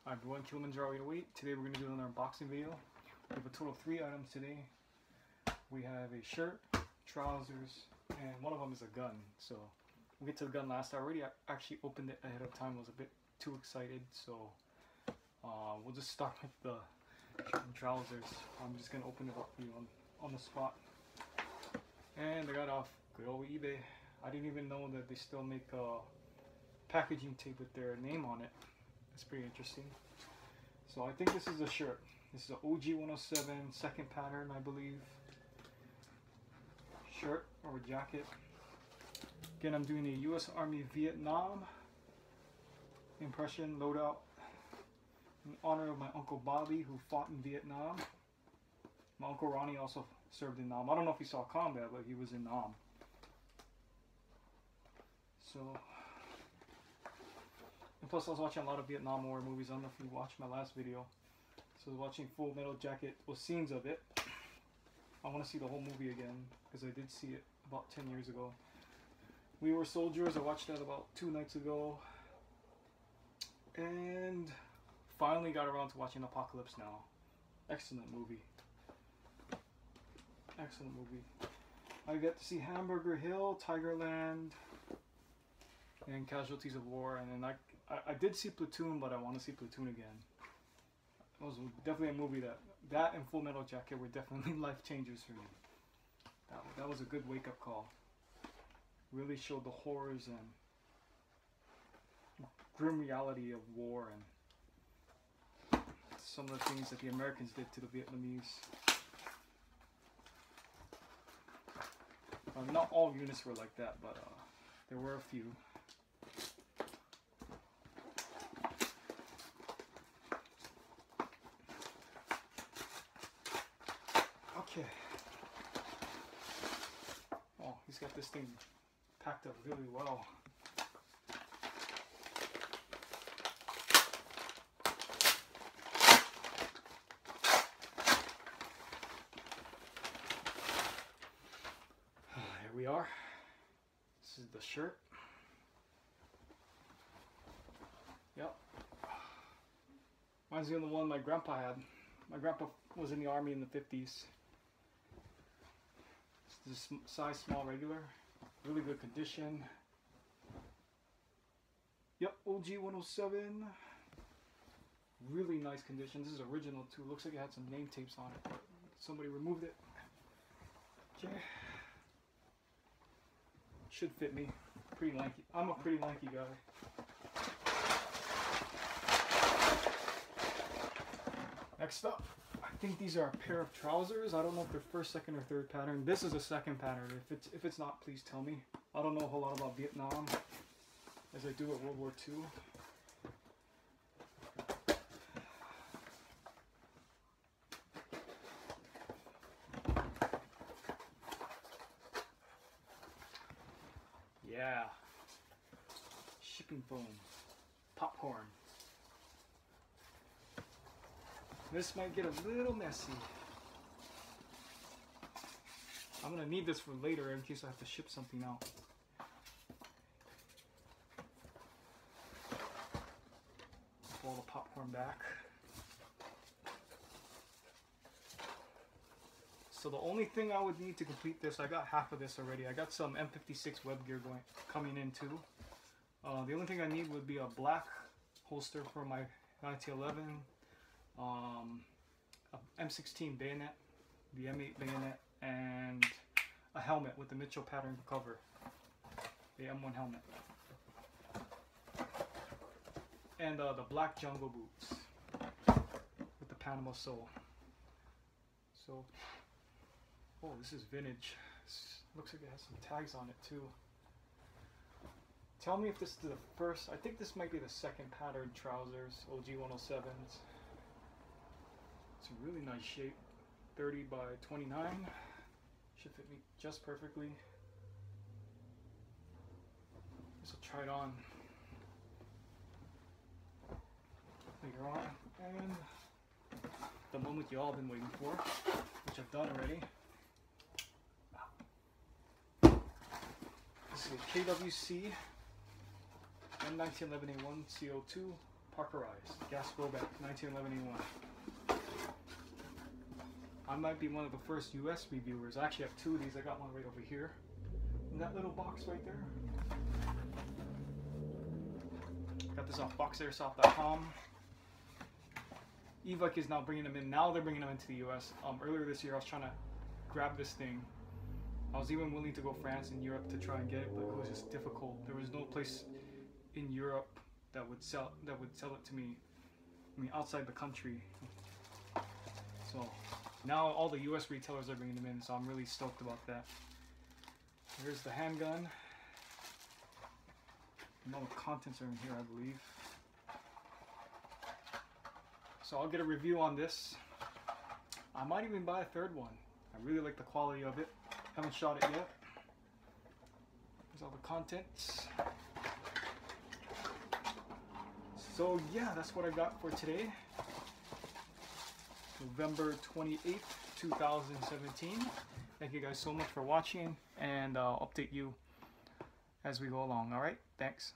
Hi everyone, Kilimanjaro 808. Today we're going to do an unboxing video. We have a total of 3 items today. We have a shirt, trousers, and one of them is a gun. So we'll get to the gun last. I already actually opened it ahead of time. I was a bit too excited. So we'll just start with the shirt and trousers. I'm just going to open it up for you on the spot. And I got off good old eBay. I didn't even know that they still make packaging tape with their name on it. It's pretty interesting. So I think this is a shirt. This is an OG 107 second pattern, I believe. Shirt or jacket. Again, I'm doing a US Army Vietnam impression loadout in honor of my Uncle Bobby, who fought in Vietnam. My Uncle Ronnie also served in Nam. I don't know if he saw combat, but he was in Nam. So, and plus I was watching a lot of Vietnam War movies. I don't know if you watched my last video. So I was watching Full Metal Jacket, well, scenes of it. I want to see the whole movie again, because I did see it about 10 years ago. We Were Soldiers, I watched that about 2 nights ago. And finally got around to watching Apocalypse Now. Excellent movie. Excellent movie. I got to see Hamburger Hill, Tigerland, and Casualties of War, and then I did see Platoon, but I want to see Platoon again. It was definitely a movie that and Full Metal Jacket were definitely life changers for me. That was a good wake up call. Really showed the horrors and grim reality of war and some of the things that the Americans did to the Vietnamese. Not all units were like that, but there were a few. Okay. Oh, he's got this thing packed up really well. Here we are. This is the shirt. Yep. Reminds me of the one my grandpa had. My grandpa was in the army in the 50s. This is size small regular. Really good condition. Yep, OG 107. Really nice condition. This is original too. Looks like it had some name tapes on it, but somebody removed it. Okay. Should fit me. Pretty lanky. I'm a pretty lanky guy. Next up, I think these are a pair of trousers. I don't know if they're first, second, or third pattern. This is a second pattern. If it's not, please tell me. I don't know a whole lot about Vietnam as I do at World War II. Yeah. Shipping foam. Popcorn. This might get a little messy. I'm gonna need this for later in case I have to ship something out. Pull the popcorn back. So the only thing I would need to complete this, I got half of this already. I got some M56 web gear coming in too. The only thing I need would be a black holster for my 1911, a M16 bayonet, the M8 bayonet, and a helmet with the Mitchell pattern cover, the M1 helmet, and the black jungle boots with the Panama sole. So, oh, this is vintage. This looks like it has some tags on it too. Tell me if this is the first. I think this might be the second pattern trousers, OG 107s. It's a really nice shape, 30 by 29. Should fit me just perfectly. Guess I'll try it on later on. And the moment you all been waiting for, which I've done already. This is a KWC M1911A1 CO2 Parkerized gas blowback, 1911A1. I might be one of the first US reviewers. I actually have two of these. I got one right over here in that little box right there. Got this off boxairsoft.com. Evike is now bringing them in. Now they're bringing them into the US. Earlier this year I was trying to grab this thing. I was even willing to go France and Europe to try and get it, but it was just difficult. There was no place in Europe that would sell it to me. I mean, outside the country. So now all the US retailers are bringing them in, so I'm really stoked about that. Here's the handgun. And all the contents are in here, I believe. So I'll get a review on this. I might even buy a third one. I really like the quality of it. Haven't shot it yet. There's all the contents. So yeah, that's what I got for today. November 28th, 2017. Thank you guys so much for watching, and I'll update you as we go along. Alright, thanks.